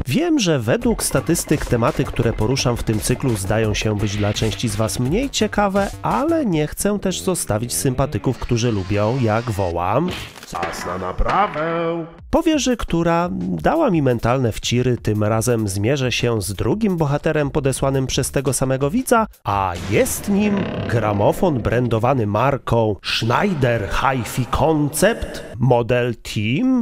Wiem, że według statystyk tematy, które poruszam w tym cyklu, zdają się być dla części z Was mniej ciekawe, ale nie chcę też zostawić sympatyków, którzy lubią, jak wołam, czas na naprawę. po wieży, która dała mi mentalne wciry, tym razem zmierzę się z drugim bohaterem podesłanym przez tego samego widza, a jest nim gramofon brandowany marką Schneider Hi-Fi Concept model Team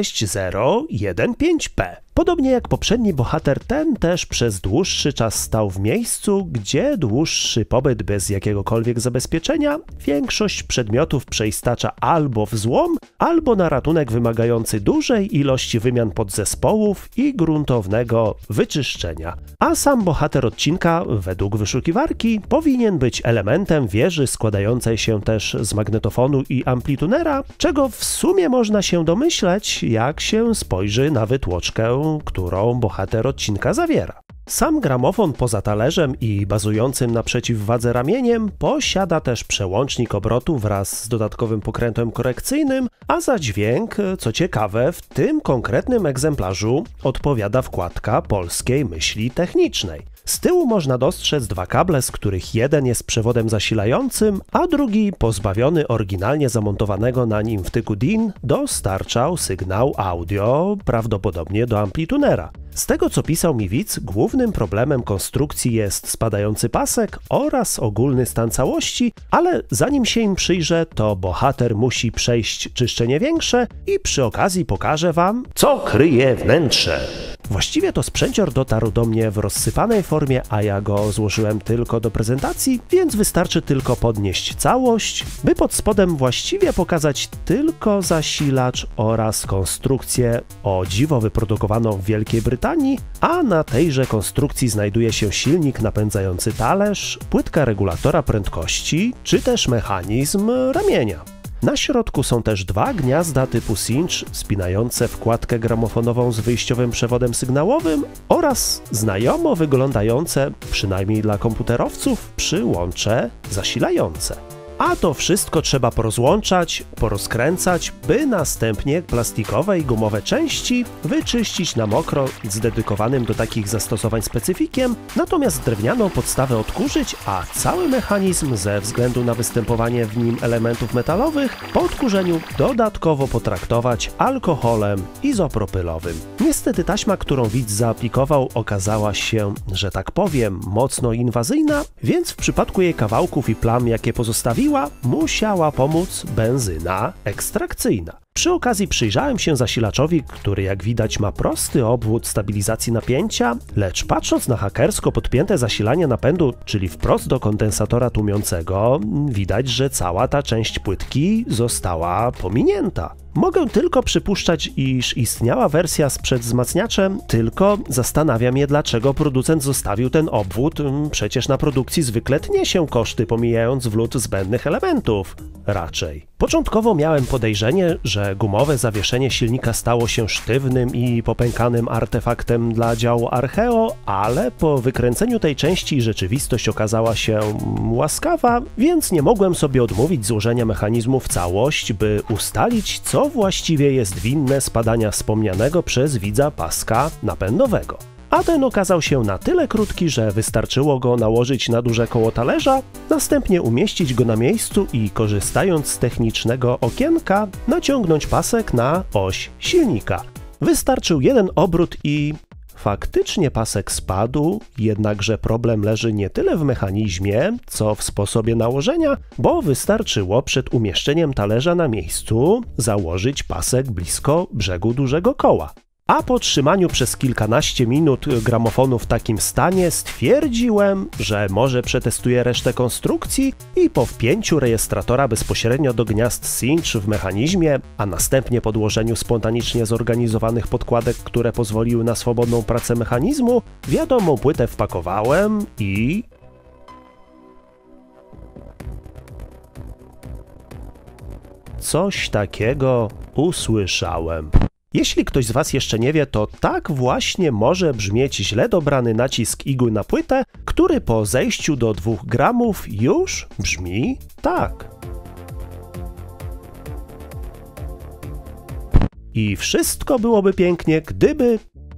6015P. Podobnie jak poprzedni bohater, ten też przez dłuższy czas stał w miejscu, gdzie dłuższy pobyt bez jakiegokolwiek zabezpieczenia większość przedmiotów przeistacza albo w złom, albo na ratunek wymagający dużej ilości wymian podzespołów i gruntownego wyczyszczenia. A sam bohater odcinka, według wyszukiwarki, powinien być elementem wieży składającej się też z magnetofonu i amplitunera, czego w sumie można się domyśleć, jak się spojrzy na wytłoczkę, którą bohater odcinka zawiera. Sam gramofon poza talerzem i bazującym na przeciwwadze ramieniem posiada też przełącznik obrotu wraz z dodatkowym pokrętłem korekcyjnym, a za dźwięk, co ciekawe, w tym konkretnym egzemplarzu odpowiada wkładka polskiej myśli technicznej. Z tyłu można dostrzec dwa kable, z których jeden jest przewodem zasilającym, a drugi, pozbawiony oryginalnie zamontowanego na nim wtyku DIN, dostarczał sygnał audio, prawdopodobnie do amplitunera. Z tego, co pisał mi widz, głównym problemem konstrukcji jest spadający pasek oraz ogólny stan całości, ale zanim się im przyjrzę, to bohater musi przejść czyszczenie większe i przy okazji pokażę Wam, co kryje wnętrze. Właściwie to sprzęcior dotarł do mnie w rozsypanej formie, a ja go złożyłem tylko do prezentacji, więc wystarczy tylko podnieść całość, by pod spodem właściwie pokazać tylko zasilacz oraz konstrukcję o dziwo wyprodukowaną w Wielkiej Brytanii, a na tejże konstrukcji znajduje się silnik napędzający talerz, płytka regulatora prędkości, czy też mechanizm ramienia. Na środku są też dwa gniazda typu cinch spinające wkładkę gramofonową z wyjściowym przewodem sygnałowym oraz znajomo wyglądające, przynajmniej dla komputerowców, przyłącze zasilające. A to wszystko trzeba porozłączać, porozkręcać, by następnie plastikowe i gumowe części wyczyścić na mokro z dedykowanym do takich zastosowań specyfikiem, natomiast drewnianą podstawę odkurzyć, a cały mechanizm ze względu na występowanie w nim elementów metalowych po odkurzeniu dodatkowo potraktować alkoholem izopropylowym. Niestety taśma, którą widz zaaplikował, okazała się, że tak powiem, mocno inwazyjna, więc w przypadku jej kawałków i plam, jakie pozostawiła, musiała pomóc benzyna ekstrakcyjna. Przy okazji przyjrzałem się zasilaczowi, który jak widać ma prosty obwód stabilizacji napięcia, lecz patrząc na hakersko podpięte zasilanie napędu, czyli wprost do kondensatora tłumiącego, widać, że cała ta część płytki została pominięta. Mogę tylko przypuszczać, iż istniała wersja z przedwzmacniaczem, tylko zastanawia mnie, dlaczego producent zostawił ten obwód, przecież na produkcji zwykle tnie się koszty, pomijając wlot zbędnych elementów. Raczej. Początkowo miałem podejrzenie, że gumowe zawieszenie silnika stało się sztywnym i popękanym artefaktem dla działu Archeo, ale po wykręceniu tej części rzeczywistość okazała się łaskawa, więc nie mogłem sobie odmówić złożenia mechanizmu w całość, by ustalić, co właściwie jest winne spadania wspomnianego przez widza paska napędowego. A ten okazał się na tyle krótki, że wystarczyło go nałożyć na duże koło talerza, następnie umieścić go na miejscu i korzystając z technicznego okienka naciągnąć pasek na oś silnika. Wystarczył jeden obrót i faktycznie pasek spadł, jednakże problem leży nie tyle w mechanizmie, co w sposobie nałożenia, bo wystarczyło przed umieszczeniem talerza na miejscu założyć pasek blisko brzegu dużego koła. A po trzymaniu przez kilkanaście minut gramofonu w takim stanie stwierdziłem, że może przetestuję resztę konstrukcji i po wpięciu rejestratora bezpośrednio do gniazd cinch w mechanizmie, a następnie podłożeniu spontanicznie zorganizowanych podkładek, które pozwoliły na swobodną pracę mechanizmu, wiadomą płytę wpakowałem i... coś takiego usłyszałem. Jeśli ktoś z Was jeszcze nie wie, to tak właśnie może brzmieć źle dobrany nacisk igły na płytę, który po zejściu do 2 gramów już brzmi tak. I wszystko byłoby pięknie, gdyby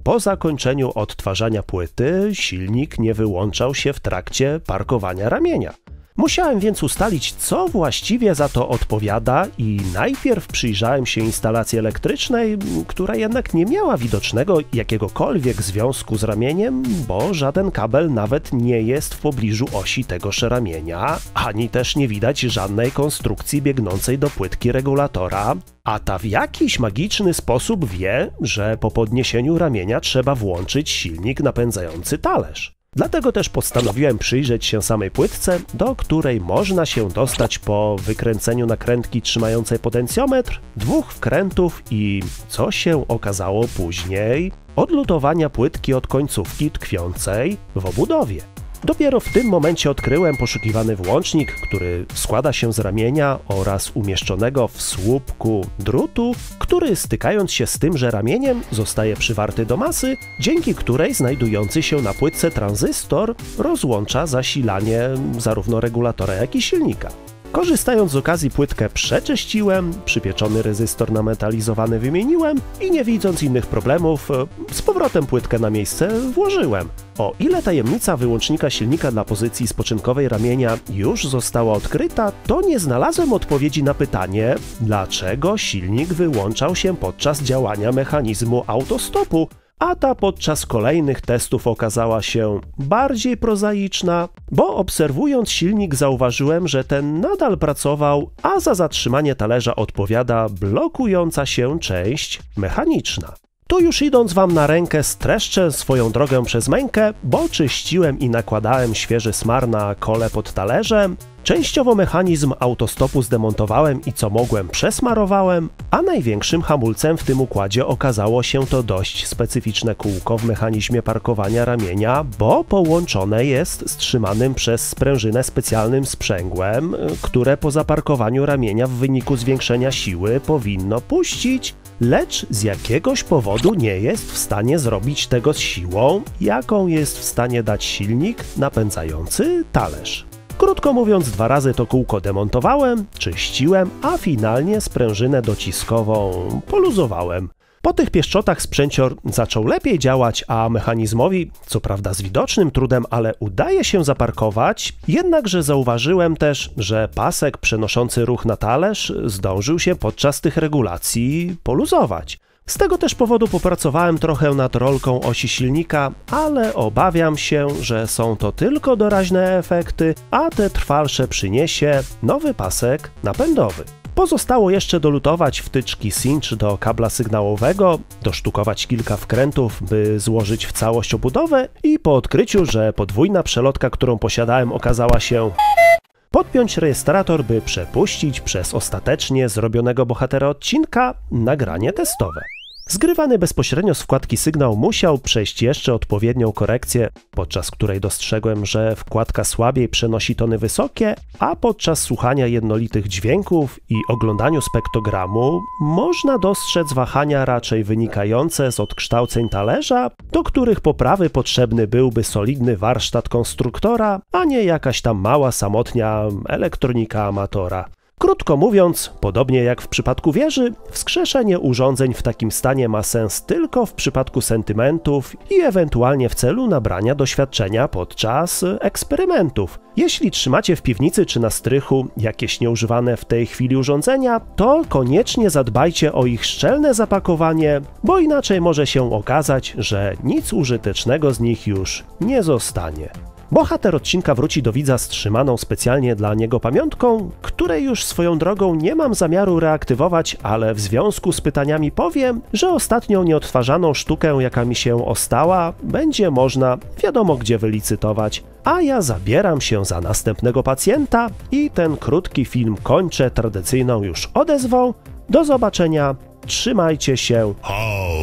po zakończeniu odtwarzania płyty silnik nie wyłączał się w trakcie parkowania ramienia. Musiałem więc ustalić, co właściwie za to odpowiada i najpierw przyjrzałem się instalacji elektrycznej, która jednak nie miała widocznego jakiegokolwiek związku z ramieniem, bo żaden kabel nawet nie jest w pobliżu osi tegoż ramienia, ani też nie widać żadnej konstrukcji biegnącej do płytki regulatora, a ta w jakiś magiczny sposób wie, że po podniesieniu ramienia trzeba włączyć silnik napędzający talerz. Dlatego też postanowiłem przyjrzeć się samej płytce, do której można się dostać po wykręceniu nakrętki trzymającej potencjometr, 2 wkrętów i, co się okazało później, odlutowania płytki od końcówki tkwiącej w obudowie. Dopiero w tym momencie odkryłem poszukiwany włącznik, który składa się z ramienia oraz umieszczonego w słupku drutu, który stykając się z tymże ramieniem zostaje przywarty do masy, dzięki której znajdujący się na płytce tranzystor rozłącza zasilanie zarówno regulatora, jak i silnika. Korzystając z okazji płytkę przeczyściłem, przypieczony rezystor nametalizowany wymieniłem i nie widząc innych problemów, z powrotem płytkę na miejsce włożyłem. O ile tajemnica wyłącznika silnika dla pozycji spoczynkowej ramienia już została odkryta, to nie znalazłem odpowiedzi na pytanie, dlaczego silnik wyłączał się podczas działania mechanizmu autostopu, a ta podczas kolejnych testów okazała się bardziej prozaiczna, bo obserwując silnik zauważyłem, że ten nadal pracował, a za zatrzymanie talerza odpowiada blokująca się część mechaniczna. Tu już idąc wam na rękę streszczę swoją drogę przez mękę, bo czyściłem i nakładałem świeży smar na kole pod talerzem, częściowo mechanizm autostopu zdemontowałem i co mogłem przesmarowałem, a największym hamulcem w tym układzie okazało się to dość specyficzne kółko w mechanizmie parkowania ramienia, bo połączone jest z trzymanym przez sprężynę specjalnym sprzęgłem, które po zaparkowaniu ramienia w wyniku zwiększenia siły powinno puścić, lecz z jakiegoś powodu nie jest w stanie zrobić tego z siłą, jaką jest w stanie dać silnik napędzający talerz. Krótko mówiąc, 2 razy to kółko demontowałem, czyściłem, a finalnie sprężynę dociskową poluzowałem. Po tych pieszczotach sprzęcior zaczął lepiej działać, a mechanizmowi, co prawda z widocznym trudem, ale udaje się zaparkować, jednakże zauważyłem też, że pasek przenoszący ruch na talerz zdążył się podczas tych regulacji poluzować. Z tego też powodu popracowałem trochę nad rolką osi silnika, ale obawiam się, że są to tylko doraźne efekty, a te trwalsze przyniesie nowy pasek napędowy. Pozostało jeszcze dolutować wtyczki cinch do kabla sygnałowego, dosztukować kilka wkrętów, by złożyć w całość obudowę i po odkryciu, że podwójna przelotka, którą posiadałem, okazała się podpiąć rejestrator, by przepuścić przez ostatecznie zrobionego bohatera odcinka nagranie testowe. Zgrywany bezpośrednio z wkładki sygnał musiał przejść jeszcze odpowiednią korekcję, podczas której dostrzegłem, że wkładka słabiej przenosi tony wysokie, a podczas słuchania jednolitych dźwięków i oglądaniu spektrogramu można dostrzec wahania raczej wynikające z odkształceń talerza, do których poprawy potrzebny byłby solidny warsztat konstruktora, a nie jakaś tam mała samotnia elektronika amatora. Krótko mówiąc, podobnie jak w przypadku wieży, wskrzeszenie urządzeń w takim stanie ma sens tylko w przypadku sentymentów i ewentualnie w celu nabrania doświadczenia podczas eksperymentów. Jeśli trzymacie w piwnicy czy na strychu jakieś nieużywane w tej chwili urządzenia, to koniecznie zadbajcie o ich szczelne zapakowanie, bo inaczej może się okazać, że nic użytecznego z nich już nie zostanie. Bohater odcinka wróci do widza z trzymaną specjalnie dla niego pamiątką, której już swoją drogą nie mam zamiaru reaktywować, ale w związku z pytaniami powiem, że ostatnią nieodtwarzaną sztukę, jaka mi się ostała, będzie można wiadomo gdzie wylicytować, a ja zabieram się za następnego pacjenta i ten krótki film kończę tradycyjną już odezwą. Do zobaczenia, trzymajcie się.